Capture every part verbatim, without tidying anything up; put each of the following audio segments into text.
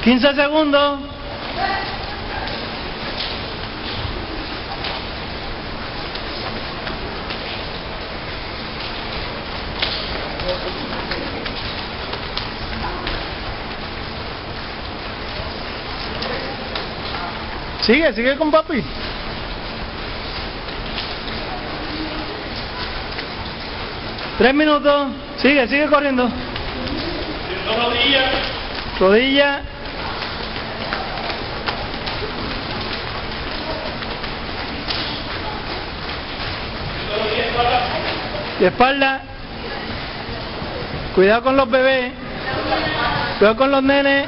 quince segundos. Sigue, sigue con papi. Tres minutos. Sigue, sigue corriendo. Rodilla. Rodilla. De espalda. Cuidado con los bebés. Cuidado con los nenes.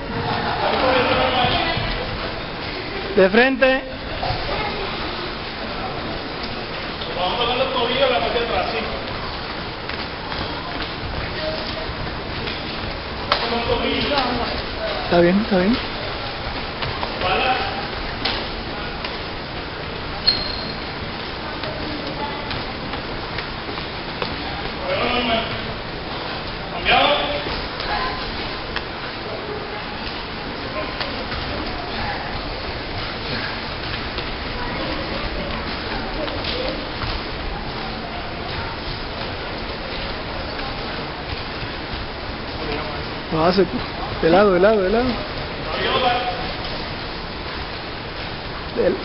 De frente. Vamos a tocar los tobillos la parte de atrás, sí. Está bien, está bien. Espalda. Cambiado. Lo hace de lado, de lado, de lado. Del.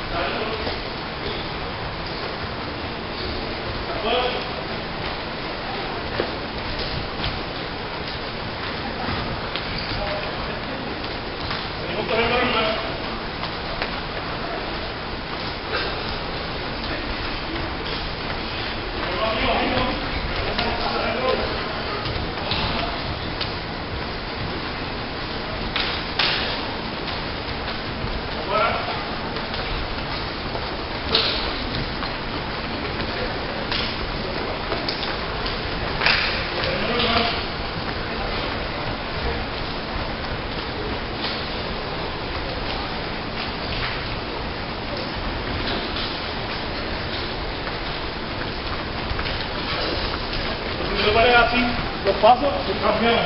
Si lo pones así, los pasos, se cambian.